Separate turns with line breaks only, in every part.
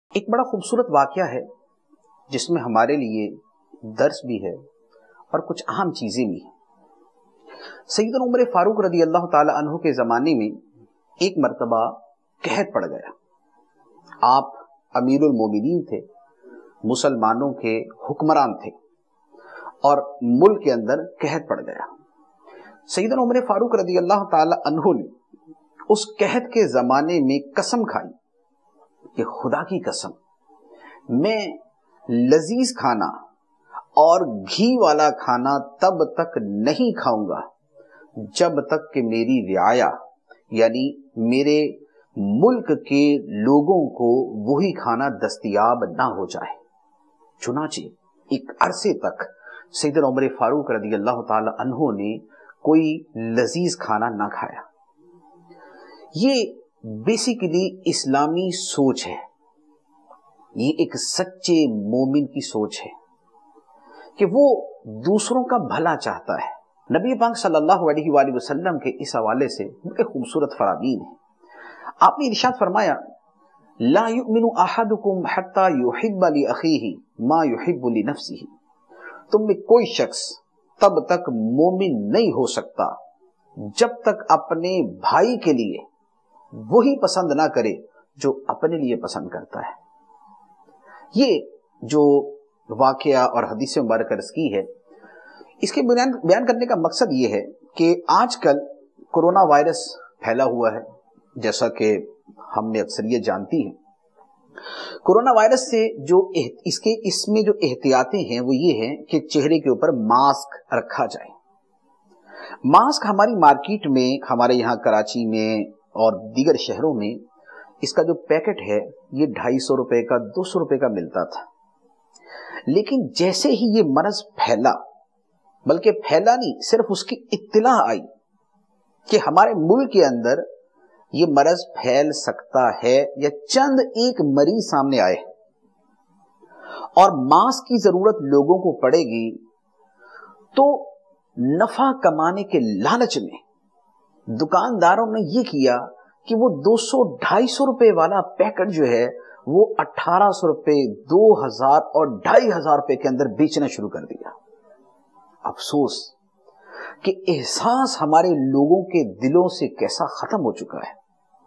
ایک بڑا خوبصورت واقعہ ہے جس میں ہمارے لیے درس بھی ہے اور کچھ اہم چیزیں بھی ہیں۔ سیدنا عمر فاروق رضی اللہ تعالی عنہ کے زمانے میں ایک مرتبہ قحط پڑ گیا۔ آپ امیر المومنین تھے، مسلمانوں کے حکمران تھے اور ملک کے اندر قحط پڑ گیا۔ سیدنا عمر فاروق رضی اللہ تعالی عنہ نے اس قحط کے زمانے میں قسم کھائی کہ خدا کی قسم میں لذیذ کھانا اور گھی والا کھانا تب تک نہیں کھاؤں گا جب تک کہ میری رعایا یعنی میرے ملک کے لوگوں کو وہی کھانا دستیاب نہ ہو جائے۔ چنانچہ ایک عرصے تک سیدنا عمر فاروق رضی اللہ تعالی عنہ نے کوئی لذیذ کھانا نہ کھایا۔ یہ بیسیکلی اسلامی سوچ ہے، یہ ایک سچے مومن کی سوچ ہے کہ وہ دوسروں کا بھلا چاہتا ہے۔ نبی پاک صلی اللہ علیہ وآلہ وسلم کے اس حوالے سے بڑے خوبصورت فرامین ہیں۔ آپ نے ارشاد فرمایا لا یؤمن احدکم حتی یحب لاخیہ ما یحب لنفسہ، تم میں کوئی شخص تب تک مومن نہیں ہو سکتا جب تک اپنے بھائی کے لیے وہی پسند نہ کرے جو اپنے لیے پسند کرتا ہے۔ یہ جو واقعہ اور حدیث مبارکہ عرض کی ہے، اس کے بیان کرنے کا مقصد یہ ہے کہ آج کل کورونا وائرس پھیلا ہوا ہے، جیسا کہ ہم نے اکثر یہ جانتی ہیں۔ کورونا وائرس سے جو اس میں جو احتیاطیں ہیں وہ یہ ہیں کہ چہرے کے اوپر ماسک رکھا جائے۔ ماسک ہماری مارکیٹ میں، ہمارے یہاں کراچی میں اور دیگر شہروں میں اس کا جو پیکٹ ہے یہ 250 روپے کا 200 روپے کا ملتا تھا، لیکن جیسے ہی یہ مرض پھیلا، بلکہ پھیلا نہیں، صرف اس کی اطلاع آئی کہ ہمارے ملک کے اندر یہ مرض پھیل سکتا ہے یا چند ایک مریض سامنے آئے اور ماسک کی ضرورت لوگوں کو پڑے گی، تو نفع کمانے کے لالچ میں دکانداروں نے یہ کیا کہ وہ 200-250 روپے والا پیکٹ جو ہے وہ 1800 روپے، 2000 اور 2500 روپے کے اندر بیچنا شروع کر دیا۔ افسوس کہ احساس ہمارے لوگوں کے دلوں سے کیسا ختم ہو چکا ہے۔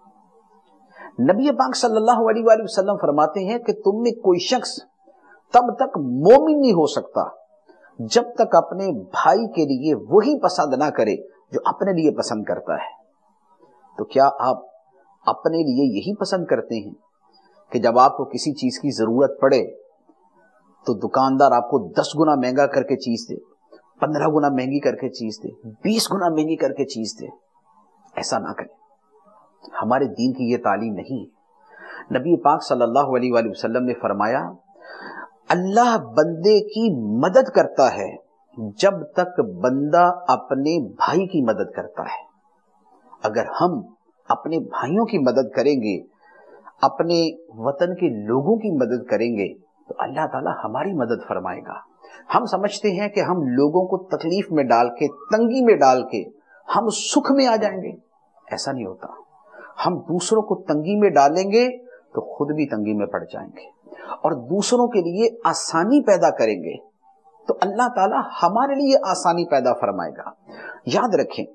نبی پاک صلی اللہ علیہ وآلہ وسلم فرماتے ہیں کہ تم میں کوئی شخص تب تک مومن نہیں ہو سکتا جب تک اپنے بھائی کے لیے وہی پسند نہ کرے جو اپنے لیے پسند کرتا ہے۔ تو کیا آپ اپنے لیے یہی پسند کرتے ہیں کہ جب آپ کو کسی چیز کی ضرورت پڑے تو دکاندار آپ کو 10 گنا مہنگا کر کے چیز دے، 15 گنا مہنگی کر کے چیز دے، 20 گنا مہنگی کر کے چیز دے؟ ایسا نہ کریں، ہمارے دین کی یہ تعلیم نہیں ہے۔ نبی پاک صلی اللہ علیہ وآلہ وسلم نے فرمایا اللہ بندے کی مدد کرتا ہے جب تک بندہ اپنے بھائی کی مدد کرتا ہے۔ اگر ہم اپنے بھائیوں کی مدد کریں گے، اپنے وطن کے لوگوں کی مدد کریں گے، تو اللہ تعالیٰ ہماری مدد فرمائے گا۔ ہم سمجھتے ہیں کہ ہم لوگوں کو تکلیف میں ڈال کے، تنگی میں ڈال کے ہم سکھ میں آ جائیں گے، ایسا نہیں ہوتا۔ ہم دوسروں کو تنگی میں ڈالیں گے تو خود بھی تنگی میں پڑ جائیں گے، اور دوسروں کے لیے آسانی پیدا کریں گے تو اللہ تعالیٰ ہمارے لیے آسانی پیدا فرمائے گا۔ یاد رکھیں،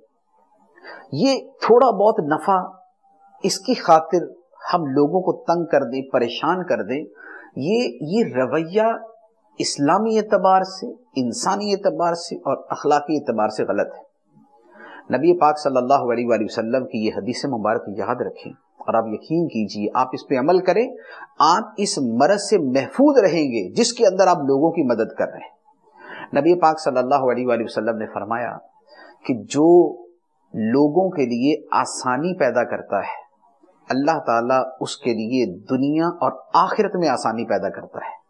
یہ تھوڑا بہت نفع، اس کی خاطر ہم لوگوں کو تنگ کر دیں، پریشان کر دیں، یہ رویہ اسلامی اعتبار سے، انسانی اعتبار سے اور اخلاقی اعتبار سے غلط ہے۔ نبی پاک صلی اللہ علیہ وآلہ وسلم کی یہ حدیث مبارک یاد رکھیں اور آپ یقین کیجئے، آپ اس پہ عمل کریں، آپ اس مرض سے محفوظ رہیں گے جس کے اندر آپ لوگوں کی مدد کر رہے ہیں۔ نبی پاک صلی اللہ علیہ وآلہ وسلم نے فرمایا کہ جو لوگوں کے لیے آسانی پیدا کرتا ہے، اللہ تعالیٰ اس کے لیے دنیا اور آخرت میں آسانی پیدا کرتا ہے۔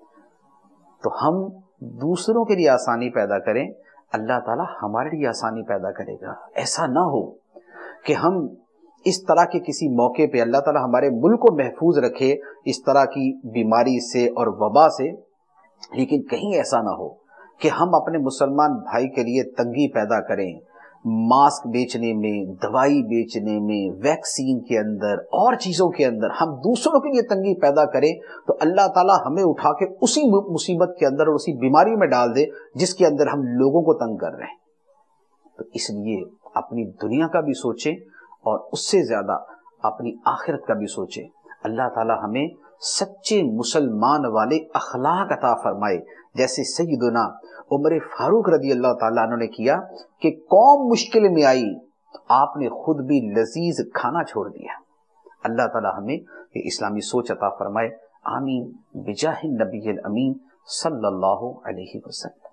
تو ہم دوسروں کے لیے آسانی پیدا کریں، اللہ تعالیٰ ہمارے لیے آسانی پیدا کرے گا۔ ایسا نہ ہو کہ ہم اس طرح کے کسی موقع پہ، اللہ تعالیٰ ہمارے ملک کو محفوظ رکھے اس طرح کی بیماری سے اور وبا سے، لیکن کہیں ایسا نہ ہو کہ ہم اپنے مسلمان بھائی کے لیے تنگی پیدا کریں، ماسک بیچنے میں، دوائی بیچنے میں، ویکسین کے اندر اور چیزوں کے اندر ہم دوسروں کے لیے تنگی پیدا کریں تو اللہ تعالیٰ ہمیں اٹھا کے اسی مصیبت کے اندر اور اسی بیماری میں ڈال دے جس کے اندر ہم لوگوں کو تنگ کر رہے ہیں۔ تو اس لیے اپنی دنیا کا بھی سوچیں اور اس سے زیادہ اپنی آخرت کا بھی سوچیں۔ اللہ تعالیٰ ہمیں سچے مسلمان والے اخلاق عطا فرمائے، جیسے سیدنا عمر فاروق رضی اللہ تعالیٰ عنہ نے کیا کہ قوم مشکل میں آئی تو آپ نے خود بھی لذیذ کھانا چھوڑ دیا۔ اللہ تعالیٰ ہمیں یہ اسلامی سوچ عطا فرمائے، آمین بجاہ النبی الامین صلی اللہ علیہ وسلم۔